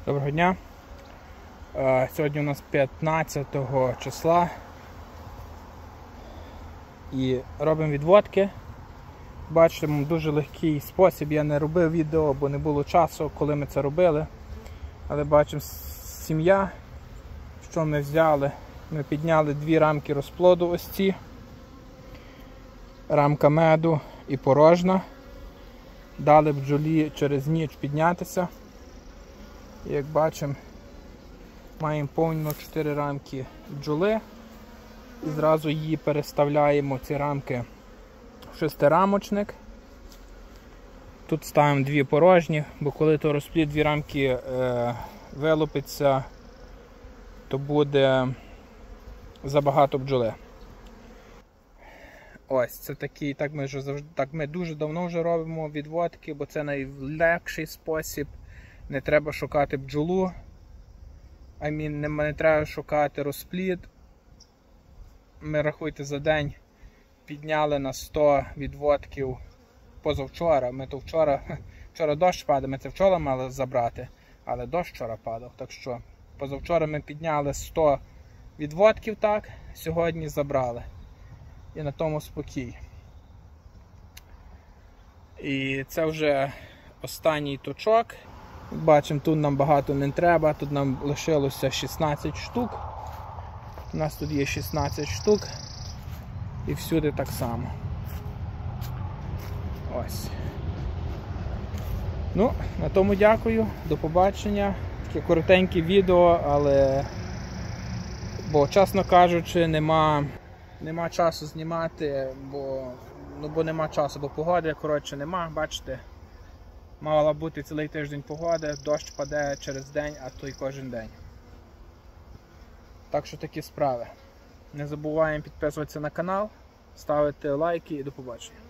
Доброго дня. Сьогодні у нас 15 числа і робимо відводки. Бачите, дуже легкий спосіб. Я не робив відео, бо не було часу, коли ми це робили. Але бачимо, сім'я, що ми взяли. Ми підняли 2 рамки розплоду, ось ці. Рамка меду і порожна. Дали бджолі через ніч піднятися. І як бачимо, маємо повно 4 рамки бджоли. І зразу її переставляємо, ці рамки, в 6-рамочник. Тут ставимо 2 порожні, бо коли то розплід 2 рамки вилупиться, то буде забагато бджоли. Ось, це такий, так ми дуже давно вже робимо відводки, бо це найлегший спосіб. Не треба шукати бджолу, не треба шукати розплід. Ми, рахуйте, за день підняли на 100 відводків позавчора. Ми то вчора дощ падав, ми це вчора мали забрати, але дощ вчора падав. Так що позавчора ми підняли 100 відводків, так, сьогодні забрали. І на тому спокій. І це вже останній точок. Бачимо, тут нам багато не треба, тут нам лишилося 16 штук. У нас тут є 16 штук. І всюди так само. Ось. Ну, на тому дякую, до побачення. Таке коротеньке відео, але, бо, чесно кажучи, нема часу знімати, бо нема часу, бо погоди, коротше, нема, бачите. Мала бути цілий тиждень погоди, дощ паде через день, а то й кожен день. Так що такі справи. Не забуваємо підписуватися на канал, ставити лайки і до побачення.